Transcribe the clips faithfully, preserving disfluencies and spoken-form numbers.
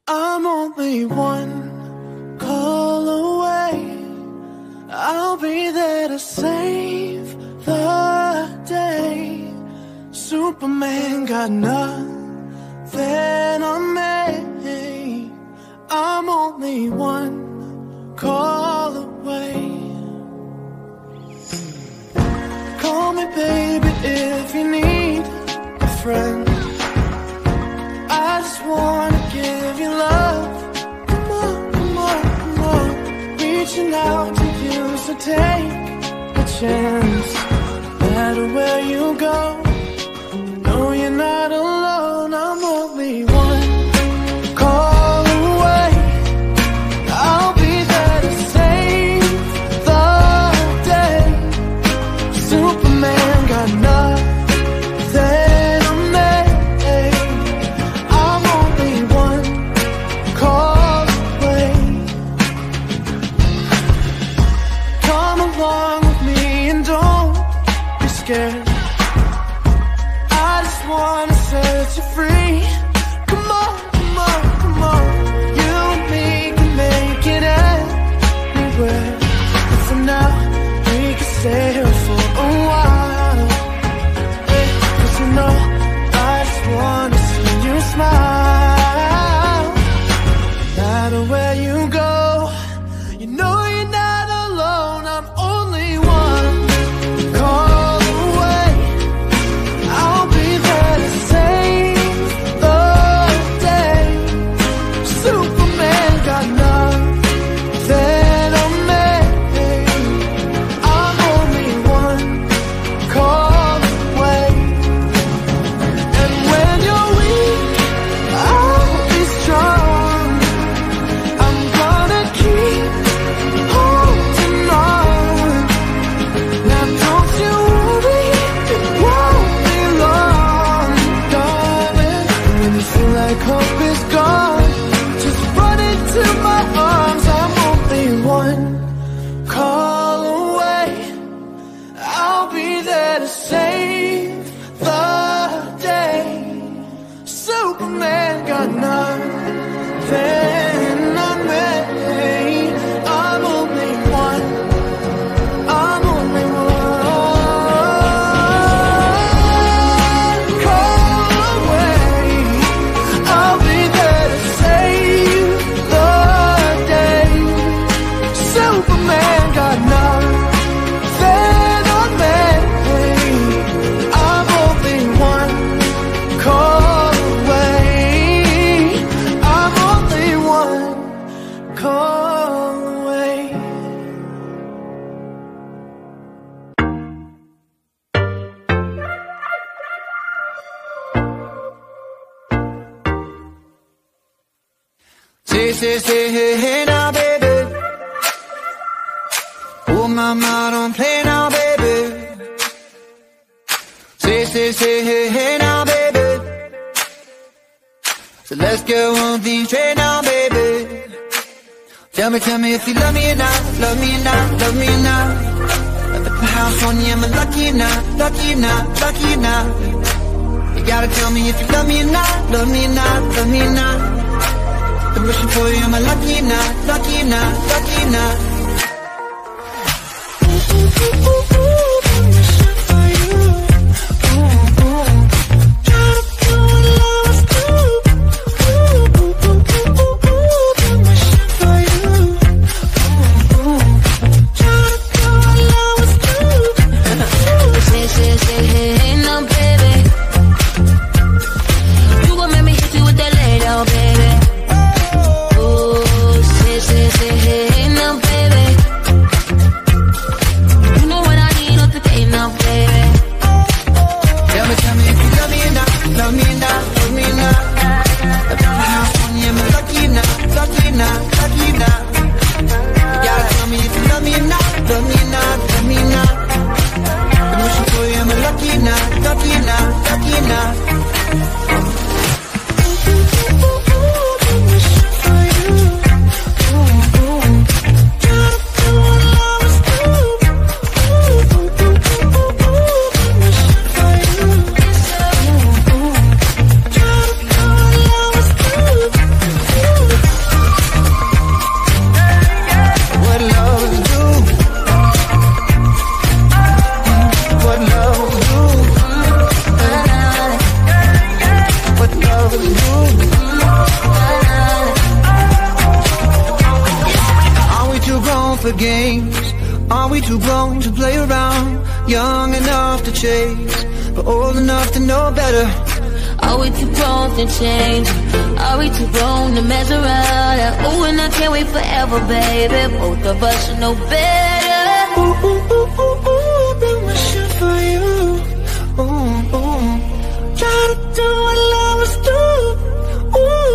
I'm only one call away. I'll be there to save the day. Superman got nothing on me. I'm only one call away. Call me baby if you need a friend. I just wanna give you love. Come on, come on, come on. Reaching out to you, so take a chance. No matter where you go, no, you're not alone. I'm only one call away. I'll be there to save the day. Superman got nothing. I just wanna set you free. Come on, come on, come on. You and me can make it anywhere. But for now, we can stay here for a while. Hey, 'cause you know, I just wanna see you smile. No matter where you go, you know you're not alone. I'm only one call away. I'll be there to save the day. Superman got nothing on me. I'm only one call away. And when you're weak, I'll be strong. I'm gonna keep holding on. Now don't you worry, it won't be long, darling. When you feel like hope is gone, just run into my arms. I'm only one call away. I'll be there to save the day. Superman got nothing on me. I'm only one. I'm only one call away. I'll be there to save the day. Superman got nothing on me. I'm only one call away. I'm only one call away. Say, say, say, hey, hey now, baby. Oh, mama, don't play now, baby. Say, say, say, hey, hey now, baby. So let's go on the train now, baby. Tell me, tell me if you love me or not, love me or not, love me or not. I put the house on you, am I lucky or not, lucky or not, lucky or not? You gotta tell me if you love me or not, love me or not, love me or not. I'm wishing for you, am I lucky or not, lucky or not, lucky or not? Ooh, ooh, ooh, ooh, ooh, I'm wishing for you. Ooh, ooh. Try to do what lovers do. Ooh, ooh, ooh, ooh, ooh, ooh, I'm wishing for you. Ooh, ooh. Try to do what lovers do. Say, say, say, hey, hey, no, baby. You gon' make me hit you with that lay down, baby. Say, say, hey, now, baby. You know what I need, for games? Are we too grown to play around? Young enough to chase, but old enough to know better. Are we too grown to change? Are we too grown to mess around? Ooh, and I can't wait forever, baby. Both of us should know better. Ooh, ooh, ooh, ooh, ooh, been wishing for you. Ooh, ooh. Try to do what lovers do. Ooh.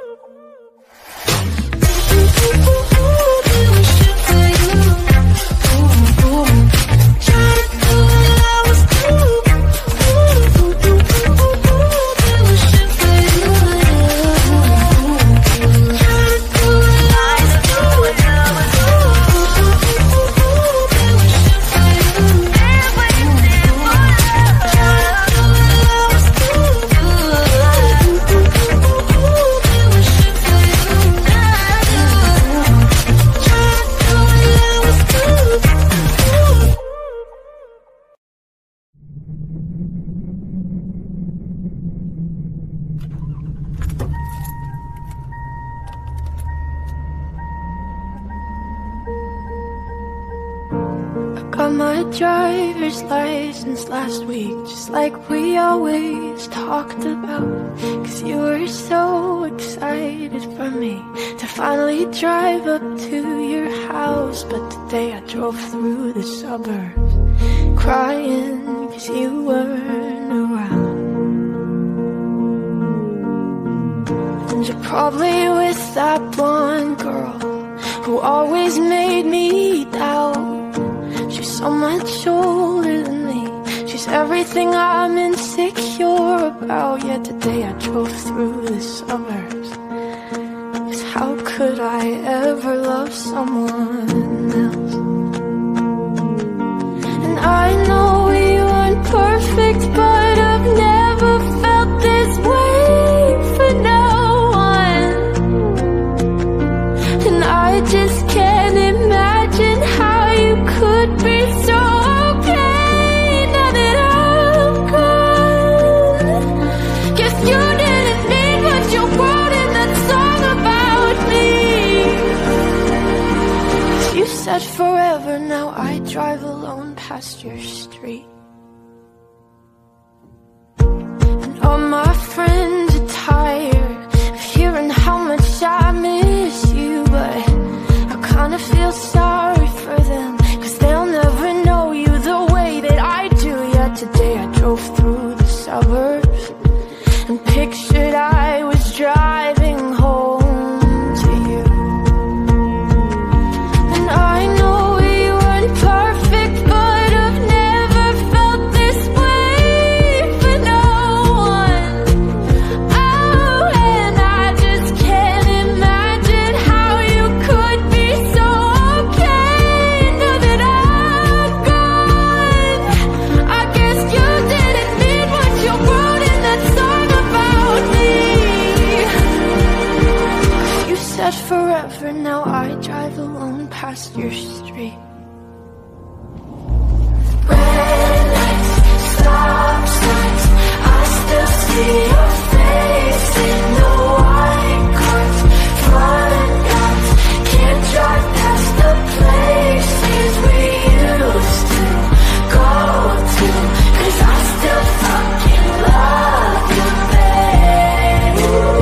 Got my driver's license last week, just like we always talked about. Cause you were so excited for me to finally drive up to your house. But today I drove through the suburbs crying cause you weren't around. And you're probably with that one girl who always made me doubt. She's so much older than me. She's everything I'm insecure about. Yet today I drove through the suburbs. Cause how could I ever love someone else? And I know we weren't perfect, but I've never felt this way for no one. And I just can't imagine how you could be so okay now that I'm gone. Guess you didn't mean what you wrote in that song about me. You said forever, now I drive alone past your street. And all my friends are tired of hearing how much I miss you, but I kinda feel sorry for them. They'll never know you the way that I do. Yet today I drove through the suburbs and pictured I was driving home to you. And I know we weren't perfect, but I've never felt this way for no one. Oh, and I just can't imagine how you could be so okay now that I forever, now I drive alone past your street. Red lights, stop signs, I still see your face in the white cars, front yards. Can't drive past the places we used to go to, cause I still fucking love you, babe.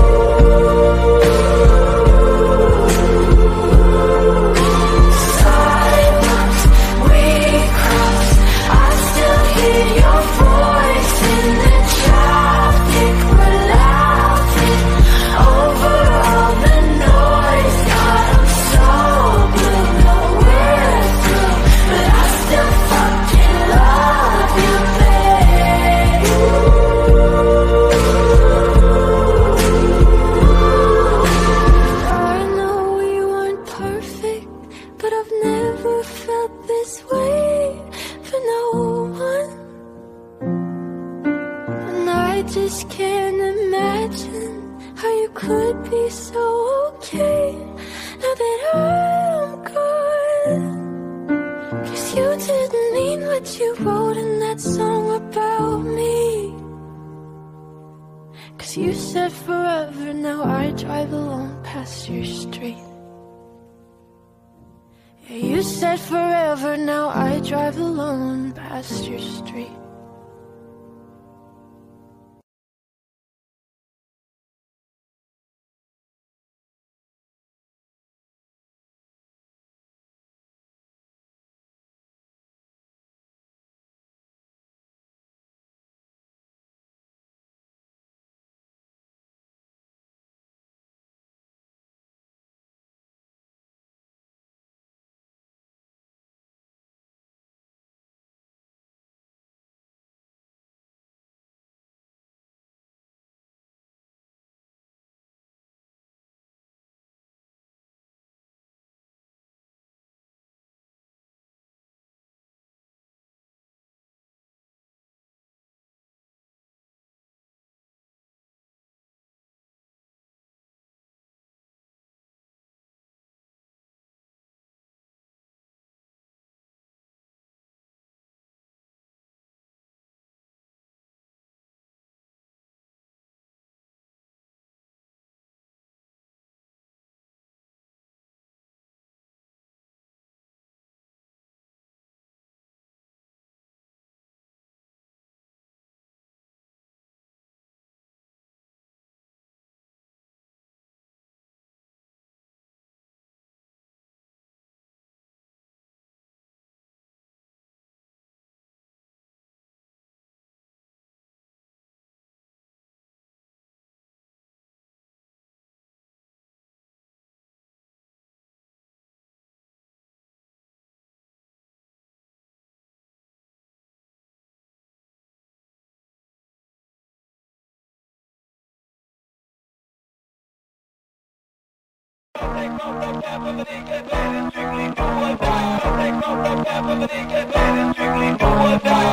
just can't imagine how you could be so okay now that I'm gone. Cause you didn't mean what you wrote in that song about me. Cause you said forever, now I drive alone past your street. You said forever, now I drive alone past your street.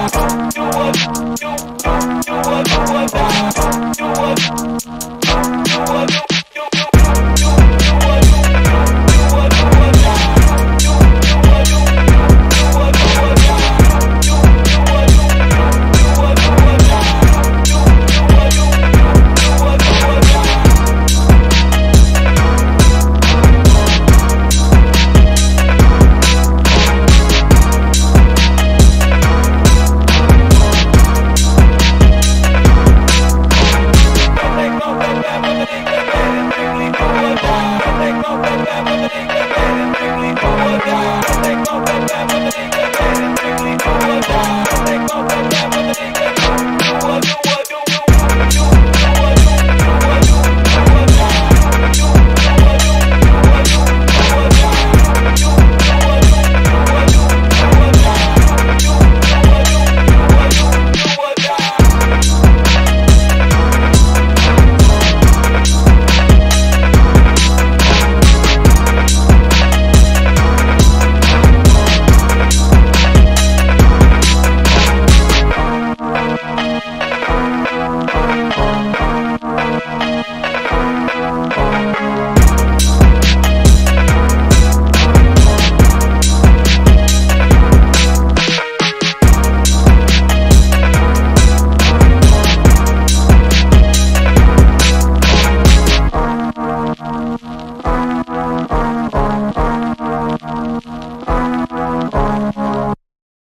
Do what, do what, do what, do what, do what, do what.